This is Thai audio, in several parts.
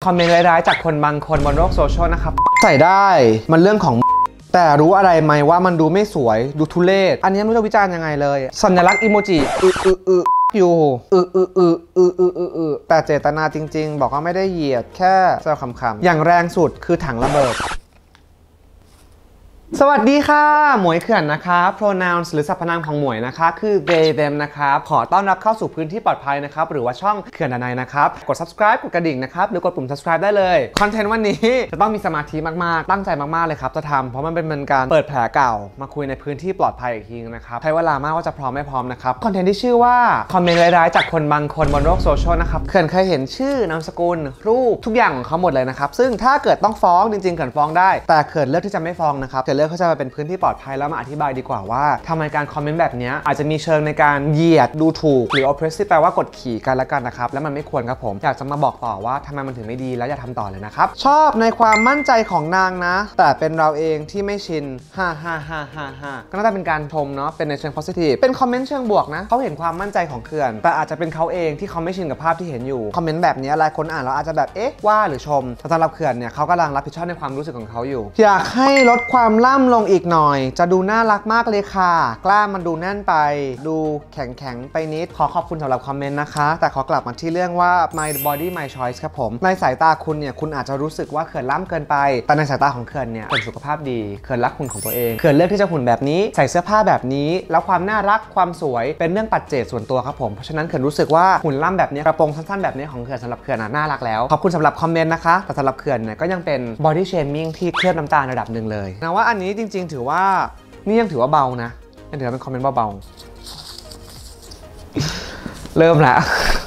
คอมเมนต์ร้ายๆจากคนบางคนบนโลกโซเชียลนะครับใส่ได้มันเรื่องของแต่รู้อะไรไหมว่ามันดูไม่สวยดูทุเรศอันนี้ไม่รู้จะวิจารณ์ยังไงเลยสัญลักษณ์อีโมจิอยู่แต่เจตนาจริงๆบอกว่าไม่ได้เหยียดแค่แซวขำๆอย่างแรงสุดคือถังระเบิดสวัสดีค่ะหมวยเขื่อนนะคะ pronouns หรือสรรพนามของหมวยนะคะคือ they them นะครับขอต้อนรับเข้าสู่พื้นที่ปลอดภัยนะครับหรือว่าช่องเขื่อนดนัยนะครับกด subscribe กดกระดิ่งนะครับหรือกดปุ่ม subscribe ได้เลยคอนเทนต์วันนี้จะต้องมีสมาธิมากๆตั้งใจมากๆเลยครับจะทำเพราะมันเป็นการเปิดแผลเก่ามาคุยในพื้นที่ปลอดภัยอีกทีนะครับใช้เวลามากว่าจะพร้อมไม่พร้อมนะครับคอนเทนต์ที่ชื่อว่าคอมเมนต์ร้ายๆจากคนบางคนบนโลกโซเชียลนะครับเขื่อนเคยเห็นชื่อนามสกุลรูปทุกอย่างของเขาหมดเลยนะครับซึ่งถ้าเกิดต้องฟ้องจริงๆเขื่อนฟ้องได้แต่เขื่อนเลือกที่จะไม่ฟ้องนะครับเขื่อนเลือกที่จะมาเป็นพื้นที่ปลอดภัยแล้วมาอธิบายดีกว่าว่าทำไมการคอมเมนต์แบบนี้อาจจะมีเชิงในการเหยียดดูถูกหรือ oppressive แปลว่ากดขี่กันแล้วกันนะครับแล้วมันไม่ควรครับผมอยากจะมาบอกต่อว่าทำไมมันถึงไม่ดีแล้วอย่าทำต่อเลยนะครับชอบในความมั่นใจของนางนะแต่เป็นเราเองที่ไม่ชินก็น่าจะเป็นการชมเนาะเป็นในเชิง positive เป็นคอมเมนต์เชิงบวกนะเขาเห็นความมั่นใจของเขื่อนแต่อาจจะเป็นเขาเองที่เขาไม่ชินกับภาพที่เห็นอยู่คอมเมนต์แบบนี้หลายคนอ่านแล้วอาจจะแบบเอ๊ะว่าหรือชมแต่สำหรับเขื่อนเนี่ยเขากำลังรับผิดชอบในความรู้สึกของเขาอยู่อยากให้ลดความล่ำลงอีกหน่อยจะดูน่ารักมากเลยค่ะกล้ามมันดูแน่นไปดูแข็งไปนิดขอบคุณสำหรับคอมเมนต์นะคะแต่ขอกลับมาที่เรื่องว่า my body my choice ครับผมในสายตาคุณเนี่ยคุณอาจจะรู้สึกว่าเขื่อนล่ำเกินไปแต่ในสายตาของเขื่อนเนี่ยเป็นสุขภาพดีเขื่อนรักหุ่นของตัวเองเขื่อนเลือกที่จะหุ่นแบบนี้ใส่เสื้อผ้าแบบนี้แล้วความน่ารักความสวยเป็นเรื่องปัจเจกส่วนตัวครับผมเพราะฉะนั้นเขื่อนรู้สึกว่าหุ่นล่ำแบบนี้กระโปรงสั้นๆแบบนี้ของเขื่อนสำหรับเขื่อนน่ารักแล้วขอบคุณสำหรับคอมเมนต์นะคะแต่สำหรับเขื่อนเนี่ยก็ยังเป็น body shaming ที่เคลือบน้ำตาลระดับหนึ่งเลยนะว่าอันนี้จริงๆถือว่านี่ยังถือว่าเบานะยังถือว่าเป็นคอมเมนต์เบาๆเริ่มละ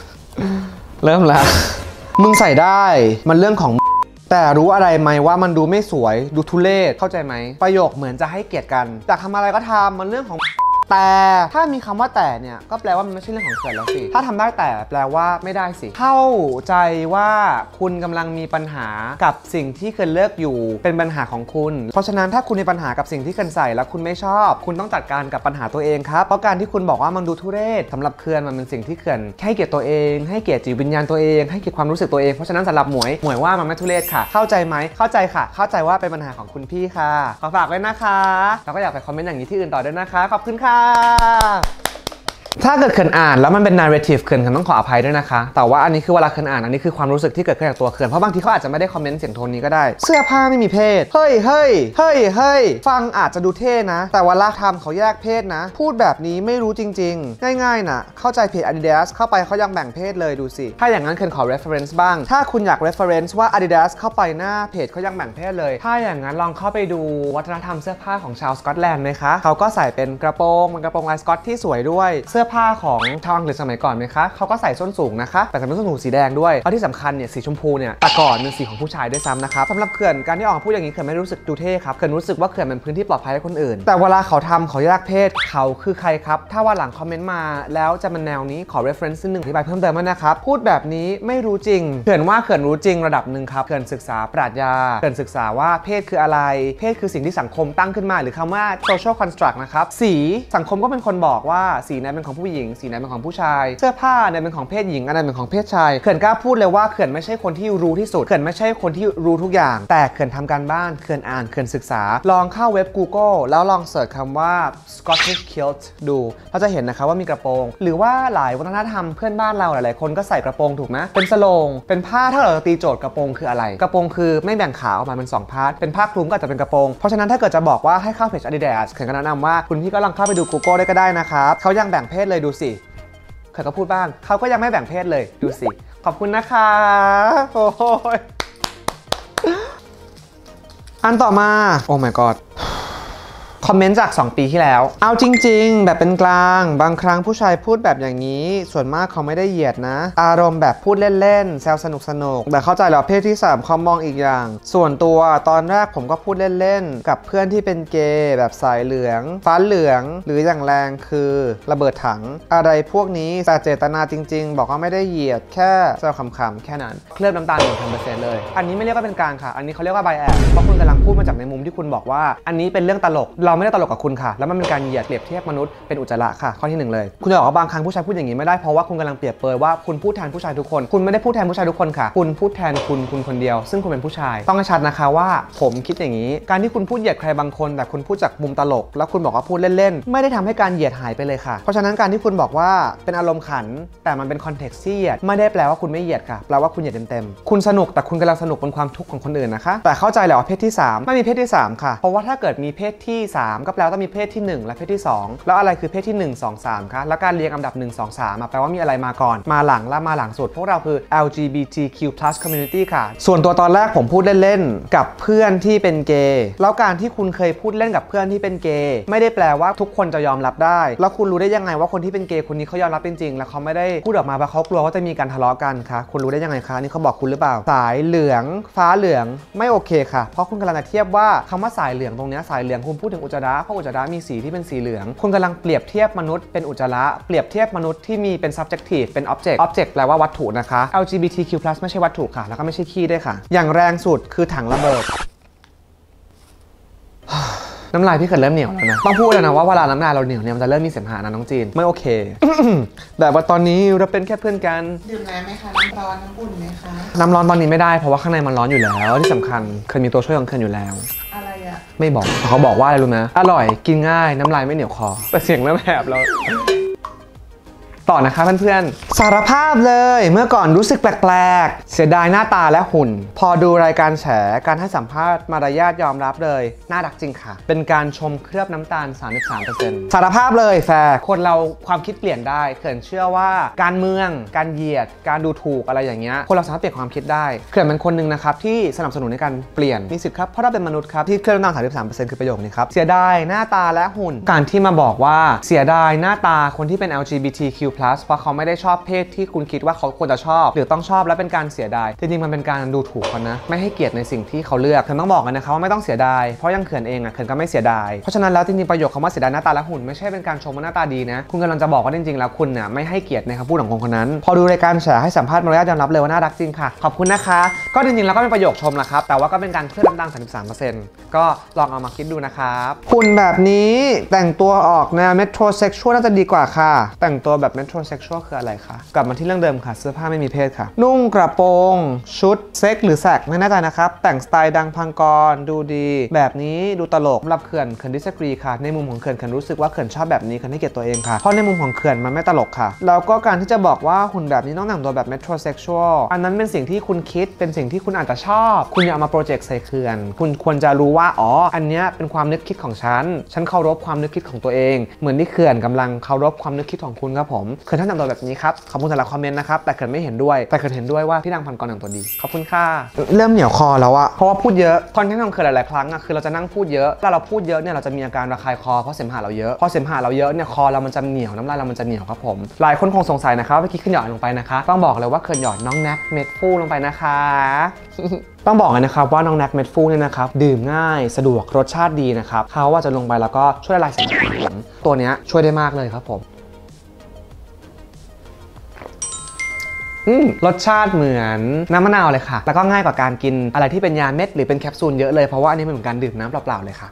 มึงใส่ได้มันเรื่องของแต่รู้อะไรไหมว่ามันดูไม่สวยดูทุเรศเข้าใจไหมประโยคเหมือนจะให้เกียรติกันอยากทำอะไรก็ทำมันเรื่องของแต่ถ้ามีคำว่าแต่เนี่ยก็แปลว่ามันไม่ใช่เรื่องของเขื่อนแล้วสิถ้าทำได้แต่แปลว่าไม่ได้สิเข้าใจว่าคุณกำลังมีปัญหากับสิ่งที่เขื่อนเลือกอยู่เป็นปัญหาของคุณเพราะฉะนั้นถ้าคุณมีปัญหากับสิ่งที่เขื่อนใส่แล้วคุณไม่ชอบคุณต้องจัดการกับปัญหาตัวเองครับเพราะการที่คุณบอกว่ามันดูทุเรศสำหรับเขื่อนมันเป็นสิ่งที่เขื่อนให้เกียรติตัวเองให้เกียรติจิตวิญญาณตัวเองให้เกียรติความรู้สึกตัวเองเพราะฉะนั้นสำหรับหมวยว่ามันไม่ทุเรศค่ะเข้าใจไหมเข้าใจค่ะเข้าใจว่าเป็นปัญหาของคุณพี่ค่ะขอฝากไว้นะคะแล้วก็อยากไปคอมเมนต์อย่างนี้ที่อื่นต่อด้วยนะคะขอบคุณค่ะถ้าเกิดเขื่อนอ่านแล้วมันเป็น narrative เขื่อนต้องขออภัยด้วยนะคะแต่ว่าอันนี้คือเวลาเขื่อนอ่านอันนี้คือความรู้สึกที่เกิดขึ้นจากตัวเขื่อนเพราะบางทีเขาอาจจะไม่ได้คอมเมนต์เสียงโทนนี้ก็ได้เสื้อผ้าไม่มีเพศเฮ้ยฟังอาจจะดูเท่นะแต่ว่าลากทำเขาแยกเพศนะพูดแบบนี้ไม่รู้จริงๆง่ายๆนะเข้าใจเพจ Adidas เข้าไปเขายังแบ่งเพศเลยดูสิถ้าอย่างนั้นเขื่อนขอ reference บ้างถ้าคุณอยาก reference ว่า Adidas เข้าไปหน้าเพจเขายังแบ่งเพศเลยถ้าอย่างนั้นลองเข้าไปดูวัฒนธรรมเสื้อผ้าของชาวสกอตแลนด์นะคะเขาก็ใส่เป็นกระโปรงลายสกอตที่สวยด้วยเสื้อผ้าของชาวอังกฤษสมัยก่อนไหมคะเขาก็ใส่ส้นสูงนะคะแต่ใส่ส้นสูงสีแดงด้วยเพราะที่สำคัญเนี่ยสีชมพูเนี่ยแต่ก่อนเป็นสีของผู้ชายด้วยซ้ำนะครับสำหรับเขื่อนการที่ออกมาพูดอย่างนี้เขื่อนไม่รู้สึกดูเท่ครับเขื่อนรู้สึกว่าเขื่อนเป็นพื้นที่ปลอดภัยให้คนอื่นแต่เวลาเขาทำเขาแยกเพศเขาคือใครครับถ้าว่าหลังคอมเมนต์มาแล้วจะเป็นแนวนี้ขอ reference นึงอธิบายเพิ่มเติมนะครับพูดแบบนี้ไม่รู้จริงเขื่อนว่าเขื่อนรู้จริงระดับหนึ่งครับเขื่อนศึกษาปรัชญาเขื่อนศึกษาว่าเพศคืออะไรเพศคือสิ่งที่สังคมตั้งขึ้นมาหรือคำว่า social construct นะครับสีสังคมก็เป็นคนบอกว่าสีไหนเป็นของผู้หญิงสีไหนเป็นของผู้ชายเสื้อผ้าเนี่ยเป็นของเพศหญิงอันนั้นเป็นของเพศชายเขื่อนกล้าพูดเลยว่าเขื่อนไม่ใช่คนที่รู้ที่สุดเขื่อนไม่ใช่คนที่รู้ทุกอย่างแต่เขื่อนทำการบ้านเขื่อนอ่านเขื่อนศึกษาลองเข้าเว็บ Google แล้วลองเสิร์ชคำว่า Scottish kilt ดูเราจะเห็นนะคะว่ามีกระโปรงหรือว่าหลายวัฒนธรรมเพื่อนบ้านเราหลายๆคนก็ใส่กระโปรงถูกไหมเป็นสโลงเป็นผ้าถ้าเราตีโจทย์กระโปรงคืออะไรกระโปรงคือไม่แบ่งขาออกมาเป็น2พาร์ทเป็นผ้าคลุมก็อาจจะเป็นกระโปรงเพราะฉะนั้นถ้าเกิดจะบอกว่าให้เข้าเพจ Adidas เขื่อนก็แนะนำว่าคุณพี่ก็ลองเข้าไปดู Google ได้ก็ได้นะครับเขายังแบ่งเพศเลยดูสิเขื่อนก็พูดบ้างเขาก็ยังไม่แบ่งเพศเลยดูสิขอบคุณนะคะโอ้ยอันต่อมาโอ้ my god คอมเมนต์จาก2ปีที่แล้วเอาจริงๆแบบเป็นกลางบางครั้งผู้ชายพูดแบบอย่างนี้ส่วนมากเขาไม่ได้เหยียดนะอารมณ์แบบพูดเล่นๆแซวสนุกแต่เข้าใจแล้วเพศที่3เขามองอีกอย่างส่วนตัวตอนแรกผมก็พูดเล่นๆกับเพื่อนที่เป็นเกย์แบบสายเหลืองฟ้าเหลืองหรืออย่างแรงคือระเบิดถังอะไรพวกนี้แต่เจตนาจริงๆบอกว่าไม่ได้เหยียดแค่แซวขำๆแค่นั้นเคลือบน้ำตาล 100% เลยอันนี้ไม่เรียกว่าเป็นกลางค่ะอันนี้เขาเรียกว่าไบแอสเพราะคุณกำลังพูดมาจากในมุมที่คุณบอกว่าอันนี้เป็นเรื่องตลกเราไม่ได้ตลกกับคุณค่ะแล้วมันเป็นการเหยียดเปรียบเทียบมนุษย์เป็นอุจจาระค่ะข้อที่1เลยคุณจะบอกว่าบางครั้งผู้ชายพูดอย่างนี้ไม่ได้เพราะว่าคุณกำลังเปรียบเปรยว่าคุณพูดแทนผู้ชายทุกคนคุณไม่ได้พูดแทนผู้ชายทุกคนค่ะคุณพูดแทนคุณคนเดียวซึ่งคุณเป็นผู้ชายต้องให้ชัดนะคะว่าผมคิดอย่างนี้การที่คุณพูดเหยียดใครบางคนแต่คุณพูดจากมุมตลกแล้วคุณบอกว่าพูดเล่นๆไม่ได้ทำให้การเหยียดหายไปเลยค่ะเพราะฉะนั้นการที่คุณบอกว่าเป็นอารมณ์ขันแต่มันเป็นคอนเท็กซ์ที่เหยียดไม่ได้แปลว่าคุณไม่เหยียดค่ะแปลว่าคุณเหยียดเต็มๆคุณสนุกแต่คุณกำลังสนุกบนความทุกข์ของคนอื่นนะคะแต่เข้าใจแหละว่าเพศที่3ไม่มีเพศที่3ค่ะเพราะว่าถ้าเกิดมีเพศที่3ก็แปลว่าต้องมีเพศที่1และเพศที่2แล้วอะไรคือเพศที่1 2 3คะแล้วการเรียงลำดับ1 2 3แปลว่ามีอะไรมาก่อนมาหลังและมาหลังสุดพวกเราคือ LGBTQ+ community ค่ะส่วนตัวตอนแรกผมพูดเล่นๆกับเพื่อนที่เป็นเกย์แล้วการที่คุณเคยพูดเล่นกับเพื่อนที่เป็นเกย์ไม่ได้แปลว่าทุกคนจะยอมรับได้แล้วคุณรู้ได้ยังไงว่าคนที่เป็นเกย์คนนี้เขายอมรับจริงๆแล้วเขาไม่ได้พูดออกมาเพราะเขากลัวว่าจะมีการทะเลาะกันคะคุณรู้ได้ยังไงคะนี่เขาบอกคุณหรือเปล่าสายเหลืองฟ้าเหลืองไม่โอเคค่ะเพราะคุณกำลังจะเทียบว่าคำว่าสายเหลืองตรงนี้สายเหลืองคุณพูดถึงอุจจาระเพราะอุจจาระมีสีที่เป็นสีเหลืองคุณกำลังเปรียบเทียบมนุษย์เป็นอุจจาระเปรียบเทียบมนุษย์ที่มีเป็น subjective เป็น object แปลว่าวัตถุนะคะ LGBTQ+ ไม่ใช่วัตถุค่ะแล้วก็ไม่ใช่ขี้ด้วยค่ะอย่างแรงสุดคือถังระเบิดน้ำลายพี่เกิดเริ่มเหนียวแล้วนะต้องพูดเลยนะว่าเวลาน้ำลายเราเหนียวเนี่ยมันจะเริ่มมีเสมหะนะน้องจีนไม่โอเค แต่ว่าตอนนี้เราเป็นแค่เพื่อนกันดื่มน้ำไหมคะน้ำร้อนน้ำอุ่นไหมคะน้ำร้อนตอนนี้ไม่ได้เพราะว่าข้างในมันร้อนอยู่แล้วที่สำคัญเคยมีตัวช่วยของเคนอยู่แล้วอะไรอะไม่บอกเขาบอกว่าอะไรรู้ไหมอร่อยกินง่ายน้ำลายไม่เหนียวคอแต่เสียงเริ่มแหบแล้วต่อนะคะเพื่อนๆสารภาพเลยเมื่อก่อนรู้สึกแปลกๆเสียดายหน้าตาและหุ่นพอดูรายการแฉการให้สัมภาษณ์มารยาทยอมรับเลยน่ารักจริงค่ะเป็นการชมเคลือบน้ำตาล 33% สารภาพเลยแฟร์คนเราความคิดเปลี่ยนได้เขื่อนเชื่อว่าการเมืองการเหยียดการดูถูกอะไรอย่างเงี้ยคนเราสามารถเปลี่ยนความคิดได้เขื่อนเป็นคนหนึ่งนะครับที่สนับสนุนในการเปลี่ยนมีสิทธิ์ครับเพราะเราเป็นมนุษย์ครับที่เคลือบน้ำตาล 33% คือประโยคนี้ครับเสียดายหน้าตาและหุ่นการที่มาบอกว่าเสียดายหน้าตาคนที่เป็น LGBTQ+ เพราะเขาไม่ได้ชอบเพศที่คุณคิดว่าเขาควรจะชอบหรือต้องชอบและเป็นการเสียดายจริงๆมันเป็นการดูถูกเขานะไม่ให้เกียรติในสิ่งที่เขาเลือกเขื่อนต้องบอกกันนะคะว่าไม่ต้องเสียดายเพราะยังเขื่อนเองเขื่อนก็ไม่เสียดายเพราะฉะนั้นแล้วจริงๆประโยคคำว่าเสียดายหน้าตาและหุ่นไม่ใช่เป็นการชมว่าหน้าตาดีนะคุณกำลังจะบอกว่าจริงๆแล้วคุณเนี่ยไม่ให้เกียรติในคำพูดของคนคนนั้นพอดูรายการแฉให้สัมภาษณ์มารยาทยอมรับเลยว่าน่ารักจริงค่ะขอบคุณนะคะก็จริงๆแล้วก็เป็นประโยคชมแหละครับแต่ว่าก็เป็นการเคลือบน้ำตาล 33% ก็ลองเอามาคิดดูนะครับหุ่นแบบนี้แต่งตัวออกแนวเมโทรเซ็กชวลน่าจะดีกว่าค่ะแต่งตัวแบบเมโทรเซ็กชวลคืออะไรคะกลับมาที่เรื่องเดิมค่ะเสื้อผ้าไม่มีเพศค่ะนุ่งกระโปรงชุดเซ็กหรือแสกไม่แน่ใจนะครับแต่งสไตล์ดังพังกรดูดีแบบนี้ดูตลกสำหรับเขื่อนดิสกรีค่ะในมุมของเขื่อนรู้สึกว่าเขื่อนชอบแบบนี้เขื่อนให้เกียรติตัวเองค่ะเพราะในมุมของเขื่อนมันไม่ตลกค่ะแล้วก็การที่จะบอกว่าหุ่นแบบนี้ต้องแต่งตัวแบบเมโทรเซ็กชวลอันนั้นเป็นสิ่งที่คุณคิดเป็นสิ่งที่คุณอาจจะชอบคุณอย่าเอามาโปรเจกต์ใส่เขื่อนคุณควรจะรู้ว่าอ๋ออันนี้เป็นความนึกคิดของฉันเคารพความนึกคิดของตัวเองเหมือนที่เขื่อนกำลังเคารพความนึกคิดของคุณครับผมเขื่อนท่านแต่งตัวแบบนี้ครับขอบคุณสำหรับคอมเมนต์นะครับแต่เขื่อนไม่เห็นด้วยแต่เขื่อนเห็นด้วยว่าพี่ดังพันกรแต่งตัวดีขอบคุณค่ะเริ่มเหนียวคอแล้วอะเพราะว่าพูดเยอะคอนเทนต์ของเขื่อนหลายๆครั้งอะคือเราจะนั่งพูดเยอะแล้วเราพูดเยอะเนี่ยเราจะมีอาการระคายคอเพราะเสมหะเราเยอะพอเสมหะเราเยอะเนี่ยคอเรามันจะเหนียวน้ำลายเรามันจะเหนียวครับผมหลายคนคงสงสัยนะครับเมื่อกี้ขึ้นหยอดลงไปนะคะต้องบอกเลยว่าเขื่อนหยอดน้องแน็กเม็ดฟูลงไปนะคะต้องบอกเลยนะครับว่าน้องแน็กเม็ดฟูเนี่ยนะครับดื่มง่ายสะดวกรสชาติดีนะครับเขาว่าจะลงไปแล้วก็ช่วยละลายเสมหะผมตัวนี้ช่วยได้มากเลยครับผมรสชาติเหมือนน้ำมะนาวเลยค่ะแล้วก็ง่ายกว่าการกินอะไรที่เป็นยาเม็ดหรือเป็นแคปซูลเยอะเลยเพราะว่าอันนี้เป็นเหมือนการดื่มน้ำเปล่าๆเลยค่ะ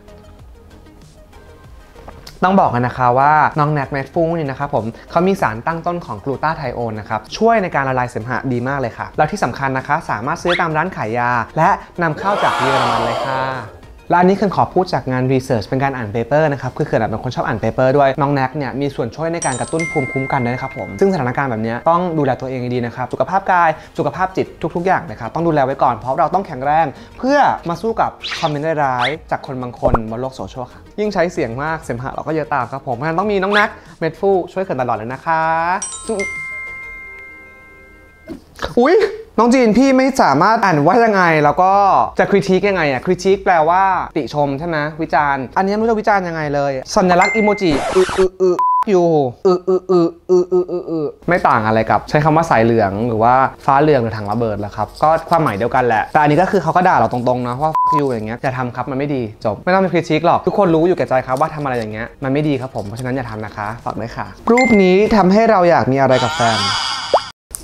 ต้องบอกกันนะคะว่าน้องแน็กเม็ดฟูนี่นะครับผมเขามีสารตั้งต้นของกลูตาไทโอนนะครับช่วยในการละลายเสมหะดีมากเลยค่ะแล้วที่สำคัญนะคะสามารถซื้อตามร้านขายยาและนำเข้าจากเยอรมันเลยค่ะและอันนี้เขื่อนขอพูดจากงานรีเสิร์ชเป็นการอ่านเปเปอร์นะครับคือเขื่อนเป็นคนชอบอ่านเปเปอร์ด้วยน้องแน็กเนี่ยมีส่วนช่วยในการกระตุ้นภูมิคุ้มกันด้วยนะครับผมซึ่งสถานการณ์แบบนี้ต้องดูแลตัวเองดีนะครับสุขภาพกายสุขภาพจิตทุกๆอย่างนะครับต้องดูแลไว้ก่อนเพราะเราต้องแข็งแรงเพื่อมาสู้กับคอมเมนต์ร้ายๆจากคนบางคนบนโลกโซเชียลค่ะยิ่งใช้เสียงมากเสมหะเราก็เยอะตามครับผมงั้นต้องมีน้องแน็กเม็ดฟูช่วยเขื่อนตลอดเลยนะคะอุ๊ยน้องจีนพี่ไม่สามารถอ่านว่ายังไงแล้วก็จะคริติคยังไงอะคริติคแปลว่าติชมใช่ไหมวิจารณ์อันนี้ไม่รู้จะวิจารณ์ยังไงเลยสัญลักษณ์อีโมจิอยู่ไม่ต่างอะไรกับใช้คำว่าสายเหลืองหรือว่าฟ้าเหลืองหรือถังระเบิดแหละครับก็ความหมายเดียวกันแหละแต่อันนี้ก็คือเขาก็ด่าเราตรงๆนะว่าอยู่อย่างเงี้ยอย่าทำครับมันไม่ดีจบไม่ต้องมีคริติคหรอกทุกคนรู้อยู่แก่ใจครับว่าทำอะไรอย่างเงี้ยมันไม่ดีครับผมเพราะฉะนั้นอย่าทำนะคะฝากด้วยค่ะรูปนี้ทำให้เราอยากมีอะไรกับแฟน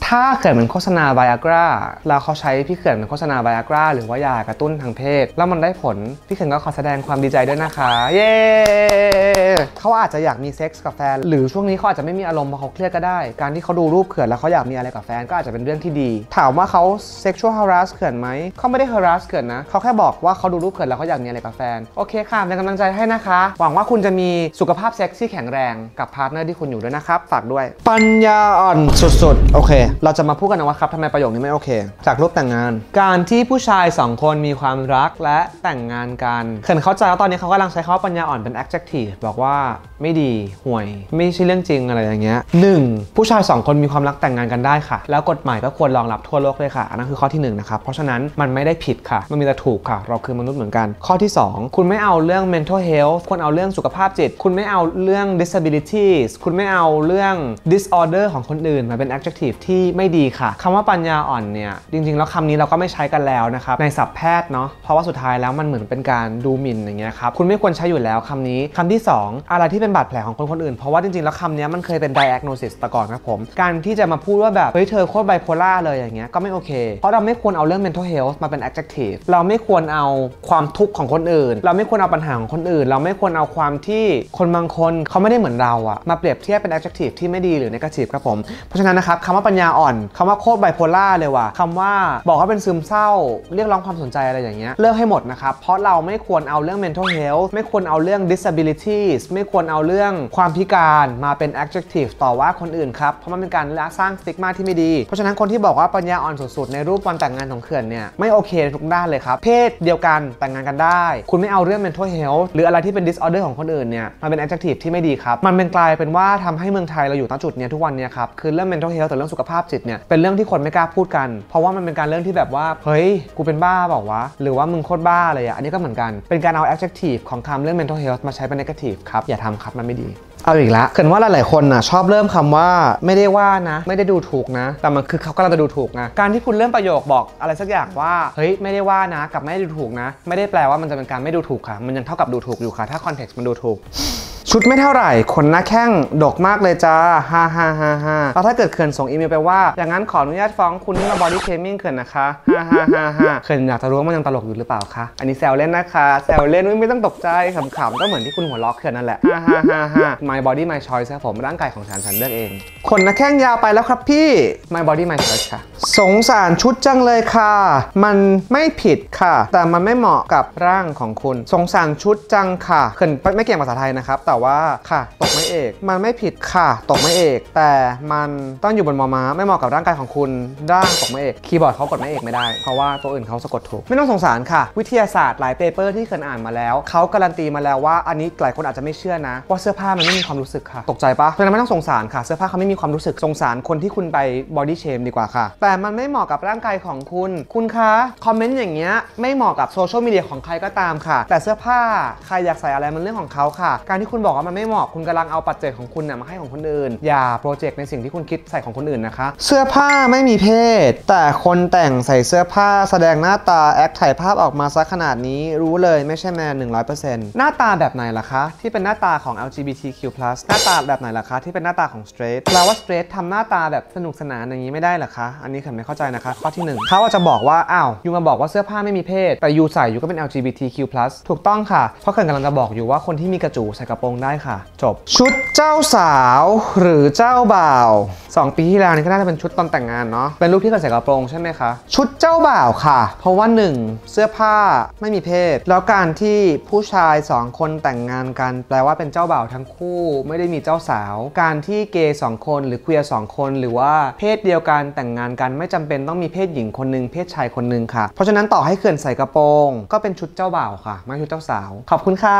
ถ้าเกิดเป็นโฆษณาไวอากราแล้วเขาใช้พี่เขื่อนเป็นโฆษณาไวอากราหรือว่ายากระตุ้นทางเพศแล้วมันได้ผลพี่เขื่อนก็ขอแสดงความดีใจด้วยนะคะเย้เขาอาจจะอยากมีเซ็กส์กับแฟนหรือช่วงนี้เขาอาจจะไม่มีอารมณ์เพราะเขาเครียดก็ได้การที่เขาดูรูปเขื่อนแล้วเขาอยากมีอะไรกับแฟนก็อาจจะเป็นเรื่องที่ดีถามว่าเขา sexual harass เขื่อนไหมเขาไม่ได้ harass เขื่อนนะเขาแค่บอกว่าเขาดูรูปเขื่อนแล้วเขาอยากมีอะไรกับแฟนโอเคค่ะเป็นกำลังใจให้นะคะหวังว่าคุณจะมีสุขภาพเซ็กซ์ที่แข็งแรงกับพาร์ทเนอร์ที่คุณอยู่ด้วยนะครับฝากด้วยปัญญาอ่อนสุดๆโอเคเราจะมาพูดกันนะว่าครับทำไมประโยคนี้ไม่โอเคจากรูปแต่งงานการที่ผู้ชาย2คนมีความรักและแต่งงานกันเขื่อนเข้าใจว่าตอนนี้เขากำลังใช้คำว่าปัญญาอ่อนเป็น adjective บอกว่าไม่ดีห่วยไม่ใช่เรื่องจริงอะไรอย่างเงี้ย1ผู้ชาย2คนมีความรักแต่งงานกันได้ค่ะแล้วกฎหมายก็ควรรองรับทั่วโลกเลยค่ะอันนั้นคือข้อที่1นะครับเพราะฉะนั้นมันไม่ได้ผิดค่ะมันมีแต่ถูกค่ะเราคือมนุษย์เหมือนกันข้อที่2คุณไม่เอาเรื่อง mental health คุณเอาเรื่องสุขภาพจิตคุณไม่เอาเรื่อง disabilities คุณไม่เอาเรื่อง disorder ของคนอื่นมาเป็น adjective ที่ไม่ดีค่ะคำว่าปัญญาอ่อนเนี่ยจริงๆแล้วคำนี้เราก็ไม่ใช้กันแล้วนะครับในศัพท์แพทย์เนาะเพราะว่าสุดท้ายแล้วมันเหมือนเป็นการดูหมิ่นอย่างเงี้ยครับคุณไม่ควรใช้อยู่แล้วคำนี้คำที่2อะไรที่เป็นบาดแผลของคนอื่นเพราะว่าจริงๆแล้วคำนี้มันเคยเป็น diagnosis แต่ก่อนครับผมการที่จะมาพูดว่าแบบเฮ้ยเธอโคตรไบโพล่าเลยอย่างเงี้ยก็ไม่โอเคเพราะเราไม่ควรเอาเรื่อง mental health มาเป็น adjective เราไม่ควรเอาความทุกข์ของคนอื่นเราไม่ควรเอาปัญหาของคนอื่นเราไม่ควรเอาความที่คนบางคนเขาไม่ได้เหมือนเราอะมาเปรียบเทียบเป็น adjective ที่ไม่ดีหรือ negative ครับผมเพราะฉะนั้นนะครับคำว่าปัญญาอ่อนคำว่าโคตรไบโพล่าเลยว่ะคำว่าบอกว่าเป็นซึมเศร้าเรียกร้องความสนใจอะไรอย่างเงี้ยเลิกให้หมดนะครับเพราะเราไม่ควรเอาเรื่อง mental health ไม่ควรเอาเรื่อง disabilities ไม่ควรเอาเรื่องความพิการมาเป็น adjective ต่อว่าคนอื่นครับเพราะมันเป็นการสร้างสติ๊กมาที่ไม่ดีเพราะฉะนั้นคนที่บอกว่าปัญญาอ่อนสุดๆในรูปวันแต่งงานของเขื่อนเนี่ยไม่โอเคทุกด้านเลยครับเพศเดียวกันแต่งงานกันได้คุณไม่เอาเรื่อง mental health หรืออะไรที่เป็น disorder ของคนอื่นเนี่ยมันเป็น adjective ที่ไม่ดีครับมันเป็นกลายเป็นว่าทำให้เมืองไทยเราอยู่ณจุดนี้ทุกวันนี้ครับคือเรื่อง mental health แต่เรื่องสุขภาพจิตเนี่ยเป็นเรื่องที่คนไม่กล้าพูดกันเพราะว่ามันเป็นการเรื่องที่แบบว่าเฮ้ยกูเป็นบ้าเปล่าวะหรือว่ามึงโคตรบ้าเลยอันนี้ก็เหมือนกันเป็นการเอา adjective ของคำเรื่อง mental health มาใช้เป็น negative ครับอย่าทำครับมันไม่ดีเอาอีกแล้วเกิดว่าหลายๆคนน่ะชอบเริ่มคำว่าไม่ได้ว่านะไม่ได้ดูถูกนะแต่มันคือเขากำลังจะดูถูกนะการที่คุณเริ่มประโยคบอกอะไรสักอย่างว่าเฮ้ยไม่ได้ว่านะกับไม่ได้ดูถูกนะไม่ได้แปลว่ามันจะเป็นการไม่ดูถูกค่ะมันยังเท่ากับดูถูกอยู่ค่ะถ้าคอนเท็กซ์มันดูถูกชุดไม่เท่าไหร่ขนหน้าแข้งดกมากเลยจ้าฮ่าฮ่าฮ่าฮ่าแล้วถ้าเกิดเขื่อนส่งอีเมลไปว่าอย่างนั้นขออนุญาตฟ้องคุณที่มาบอดี้เชมิ่งเขื่อนนะคะฮ่าฮ่าฮ่าฮ่าเขื่อนอยากจะรู้ว่ามันยังตลกอยู่หรือเปล่าคะอันนี้แซวเล่นนะคะแซวเล่นไม่ต้องตกใจขำๆก็เหมือนที่คุณหัวเราะเขื่อนนั่นแหละฮ่าฮ่าฮ่าฮ่า my body my choice ครับผมร่างกายของฉันเลือกเองขนหน้าแข้งยาวไปแล้วครับพี่ my body my choice ค่ะสงสารชุดจังเลยค่ะมันไม่ผิดค่ะแต่มันไม่เหมาะกับร่างของคุณสงสารชุดจังค่ะเขื่อนไม่เก่งภาษาไทยนะครับแต่ว่าค่ะตกไม่เอกมันไม่ผิดค่ะตกไม่เอกแต่มันต้องอยู่บนมอม้าไม่เหมาะกับร่างกายของคุณร่างตกไม่เอกคีย์บอร์ดเขากดไม่เอกไม่ได้เพราะว่าตัวอื่นเขาสะกดถูกไม่ต้องสงสารค่ะวิทยาศาสตร์หลายเปเปอร์ที่เคยอ่านมาแล้วเขาการันตีมาแล้วว่าอันนี้หลายคนอาจจะไม่เชื่อนะว่าเสื้อผ้ามันไม่มีความรู้สึกค่ะตกใจปะเพราะฉะนั้นไม่ต้องสงสารค่ะเสื้อผ้าเขาไม่มีความรู้สึกสงสารคนที่คุณไปบอดี้เชมดีกว่าค่ะแต่มันไม่เหมาะกับร่างกายของคุณคะคอมเมนต์อย่างเงี้ยไม่เหมาะกับโซเชียลมีเดียของใครก็ตามค่ะแต่เสื้อผ้าใครอยากใส่อะไรมันเรื่องของเขาค่ะการที่คุณบอกว่ามันไม่เหมาะคุณกำลังเอาปัจเจกของคุณมาให้ของคนอื่นอย่าโปรเจกต์ในสิ่งที่คุณคิดใส่ของคนอื่นนะคะเสื้อผ้าไม่มีเพศแต่คนแต่งใส่เสื้อผ้าแสดงหน้าตาแอคถ่ายภาพออกมาซะขนาดนี้รู้เลยไม่ใช่แมน 100% หน้าตาแบบไหนล่ะคะที่เป็นหน้าตาของ LGBTQ+ หน้าตาแบบไหนล่ะคะที่เป็นหน้าตาของ straight แปลว่า straight ทำหน้าตาแบบสนุกสนานอย่างนี้ไม่ได้เหรอคะอันนี้ผมไม่เข้าใจนะคะข้อที่1เขาจะบอกว่าอ้าวยูมาบอกว่าเสื้อผ้าไม่มีเพศแต่ยูใส่ยูก็เป็น LGBTQ+ ถูกต้องค่ะเพราะเขื่อนกำลังจะบอกอยู่ว่าคนที่มีกระจูใส่กระโปรงได้ค่ะจบชุดเจ้าสาวหรือเจ้าบ่าว2 ปีที่แล้วนี่ก็น่าจะเป็นชุดตอนแต่งงานเนาะเป็นรูปที่เขื่อนใส่กระโปรงใช่ไหมคะชุดเจ้าบ่าวค่ะเพราะว่า1เสื้อผ้าไม่มีเพศแล้วการที่ผู้ชาย2คนแต่งงานกันแปลว่าเป็นเจ้าบ่าวทั้งคู่ไม่ได้มีเจ้าสาวการที่เกย์2คนหรือเคลียร์2คนหรือว่าเพศเดียวกันแต่งงานกันไม่จำเป็นต้องมีเพศหญิงคนนึงเพศชายคนนึงค่ะเพราะฉะนั้นต่อให้เขื่อนใส่กระโปรงก็เป็นชุดเจ้าบ่าวค่ะไม่ชุดเจ้าสาวขอบคุณค่ะ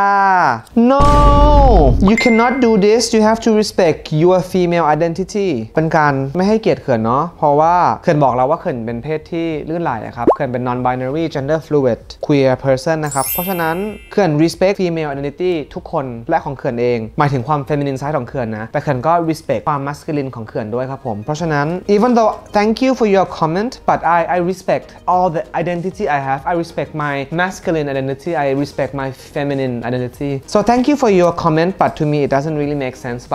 no you cannot do this you have to respect your female identity เป็นการไม่ให้เกียรติเขื่อนเนาะเพราะว่าเขื่อนบอกแล้วว่าเขื่อนเป็นเพศที่ลื่นไหลครับเขื่อนเป็น non binary gender fluid queer person นะครับเพราะฉะนั้นเขื่อน respect female identity ทุกคนและของเขื่อนเองหมายถึงความ feminine side ของเขื่อนนะแต่เขื่อนก็ respect ความ masculine ของเขื่อนด้วยครับผมเพราะฉะนั้น even though thank you for your comment but I respect all the identity I have I respect my masculine identity I respect my feminine identity so thank you for your comment but to me it doesn't really make sense but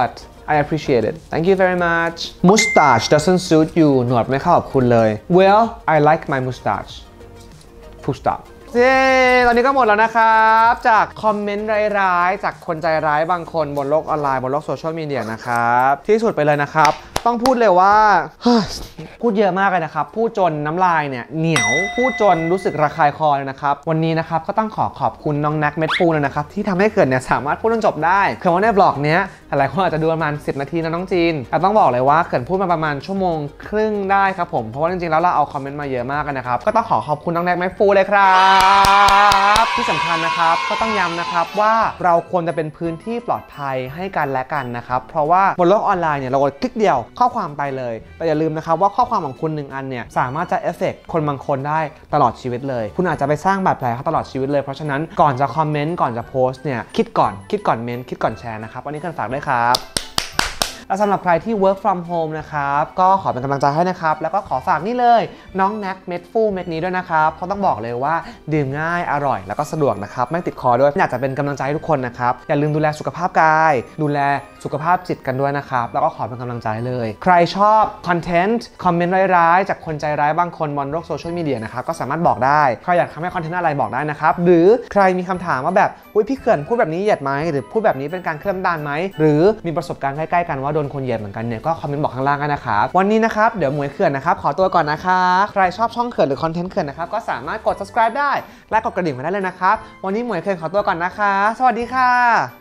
I appreciate it thank you very much mustache doesn't suit you หนวดไม่เข้ากับคุณเลย well I like my mustache full stop เย้ตอนนี้ก็หมดแล้วนะครับจากคอมเมนต์ร้ายๆจากคนใจร้ายบางคนบนโลกออนไลน์บนโลกโซเชียลมีเดียนะครับที่สุดไปเลยนะครับต้องพูดเลยว่าพูดเยอะมากเลยนะครับพูดจนน้ำลายเนี่ยเหนียวพูดจนรู้สึกระคายคอเลยนะครับวันนี้นะครับก็ต้องขอบคุณน้องแน็กเม็ดฟูเลยนะครับที่ทำให้เกิดเนี่ยสามารถพูดจนจบได้คือว่าในบล็อกเนี้ยหลายคนอาจจะดูประมาณ10 นาทีนะน้องจีนแต่ต้องบอกเลยว่าเกิดพูดมาประมาณชั่วโมงครึ่งได้ครับผมเพราะว่าจริงๆแล้วเราเอาคอมเมนต์มาเยอะมากกันนะครับก็ต้องขอบคุณน้องแน็กเม็ดฟูเลยครับที่สำคัญนะครับก็ต้องย้ำนะครับว่าเราควรจะเป็นพื้นที่ปลอดภัยให้กันและกันนะครับเพราะว่าบนโลกออนไลน์เนี่ยเรากดคลิกเดียวข้อความไปเลยแต่อย่าลืมนะครับว่าข้อความของคุณ1 อันเนี่ยสามารถจะเอฟเฟกต์คนบางคนได้ตลอดชีวิตเลยคุณอาจจะไปสร้างบาดแผลเขาตลอดชีวิตเลยเพราะฉะนั้นก่อนจะคอมเมนต์ก่อนจะโพสต์เนี่ยคิดก่อนเมนต์คิดก่อนแชร์นะครับวันนี้กันฝากด้วยครับและสำหรับใครที่ work from home นะครับก็ขอเป็นกำลังใจให้นะครับแล้วก็ขอฝากนี่เลยน้องแน็กเม็ดฟูเม็ดนี้ด้วยนะครับเพราะต้องบอกเลยว่าดื่มง่ายอร่อยแล้วก็สะดวกนะครับไม่ติดคอด้วยอยากจะเป็นกำลังใจให้ทุกคนนะครับอย่าลืมดูแลสุขภาพกายดูแลสุขภาพจิตกันด้วยนะครับแล้วก็ขอเป็นกำลังใจเลยใครชอบคอนเทนต์คอมเมนต์ร้ายๆจากคนใจร้ายบางคนบนโลกโซเชียลมีเดียนะครับก็สามารถบอกได้ใครอยากทำให้คอนเทนต์อะไรบอกได้นะครับหรือใครมีคำถามว่าแบบอุ๊ยพี่เขื่อนพูดแบบนี้เหยียดไหมหรือพูดแบบนี้เป็นการเคลื่อนด้านไหมหรือมีประสบการณ์ใกล้ๆกันว่าโดนคนเหยียดเหมือนกันเนี่ยก็คอมเมนต์บอกข้างล่างกันนะครับวันนี้นะครับเดี๋ยวหมวยเขื่อนนะครับขอตัวก่อนนะคะใครชอบช่องเขื่อนหรือคอนเทนต์เขื่อนนะครับก็สามารถกด subscribe ได้และกดกระดิ่งมาได้เลยนะครับวันนี้หมวยเขื่อนขอตัวก่อนนะคะสวัสดีค่ะ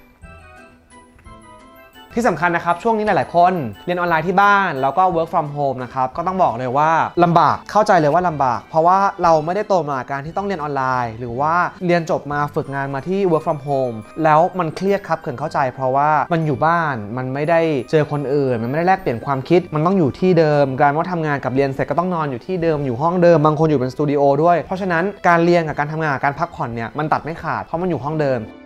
ที่สำคัญนะครับช่วงนี้หลายๆคนเรียนออนไลน์ที่บ้านแล้วก็ work from home นะครับก็ต้องบอกเลยว่าลำบากเข้าใจเลยว่าลำบากเพราะว่าเราไม่ได้โตมากับการที่ต้องเรียนออนไลน์หรือว่าเรียนจบมาฝึกงานมาที่ work from home แล้วมันเครียดครับเขินเข้าใจเพราะว่ามันอยู่บ้านมันไม่ได้เจอคนอื่นมันไม่ได้แลกเปลี่ยนความคิดมันต้องอยู่ที่เดิมการว่าทำงานกับเรียนเสร็จก็ต้องนอนอยู่ที่เดิมอยู่ห้องเดิมบางคนอยู่เป็นสตูดิโอด้วยเพราะฉะนั้นการเรียนกับการทำงานการพักผ่อนเนี่ยมันตัดไม่ขาดเพราะมันอยู่ห้องเดิม